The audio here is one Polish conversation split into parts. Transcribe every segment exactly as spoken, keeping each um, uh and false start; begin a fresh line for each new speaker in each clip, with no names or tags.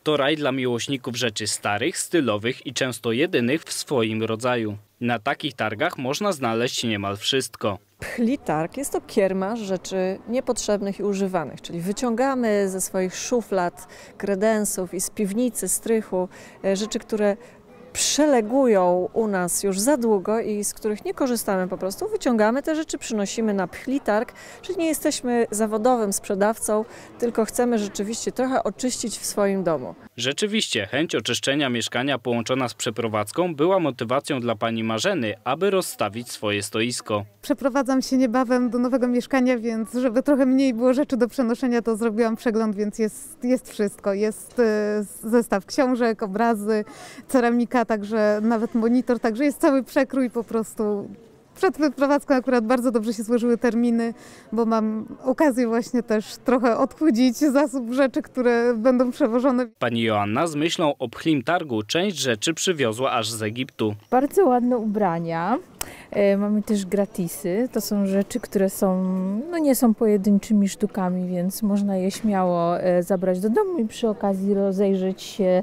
To raj dla miłośników rzeczy starych, stylowych i często jedynych w swoim rodzaju. Na takich targach można znaleźć niemal wszystko.
Pchlitarg jest to kiermasz rzeczy niepotrzebnych i używanych, czyli wyciągamy ze swoich szuflad, kredensów i z piwnicy, strychu rzeczy, które przelegują u nas już za długo i z których nie korzystamy po prostu. Wyciągamy te rzeczy, przynosimy na Pchlitarg, czyli nie jesteśmy zawodowym sprzedawcą, tylko chcemy rzeczywiście trochę oczyścić w swoim domu.
Rzeczywiście, chęć oczyszczenia mieszkania połączona z przeprowadzką była motywacją dla pani Marzeny, aby rozstawić swoje stoisko.
Przeprowadzam się niebawem do nowego mieszkania, więc żeby trochę mniej było rzeczy do przenoszenia, to zrobiłam przegląd, więc jest, jest wszystko. Jest zestaw książek, obrazy, ceramika, także nawet monitor, także jest cały przekrój po prostu. Przed wyprowadzką akurat bardzo dobrze się złożyły terminy, bo mam okazję właśnie też trochę odchudzić zasób rzeczy, które będą przewożone.
Pani Joanna z myślą o Pchlitargu część rzeczy przywiozła aż z Egiptu.
Bardzo ładne ubrania. Mamy też gratisy. To są rzeczy, które są, no nie są pojedynczymi sztukami, więc można je śmiało zabrać do domu i przy okazji rozejrzeć się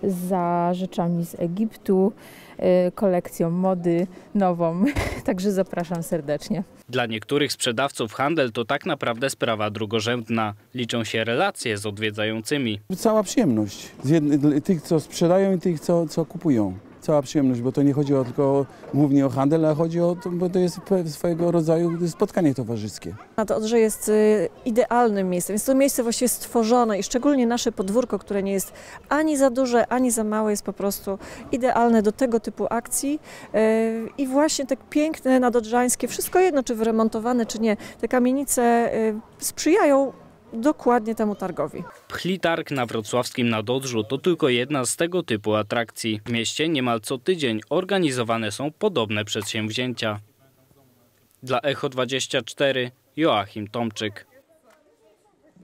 za rzeczami z Egiptu, kolekcją mody nową. Także zapraszam serdecznie.
Dla niektórych sprzedawców handel to tak naprawdę sprawa drugorzędna. Liczą się relacje z odwiedzającymi.
Cała przyjemność. Z jednych, tych, co sprzedają i tych, co, co kupują. Cała przyjemność, bo to nie chodzi o tylko głównie o handel, ale chodzi o to, bo to jest swojego rodzaju spotkanie towarzyskie.
A to Odrze jest idealnym miejscem. Jest to miejsce właściwie stworzone i szczególnie nasze podwórko, które nie jest ani za duże, ani za małe, jest po prostu idealne do tego typu akcji. I właśnie te piękne nadodrzańskie, wszystko jedno czy wyremontowane, czy nie, te kamienice sprzyjają dokładnie temu targowi.
Pchlitarg na wrocławskim Nadodrzu to tylko jedna z tego typu atrakcji. W mieście niemal co tydzień organizowane są podobne przedsięwzięcia. Dla Echo dwadzieścia cztery Joachim Tomczyk.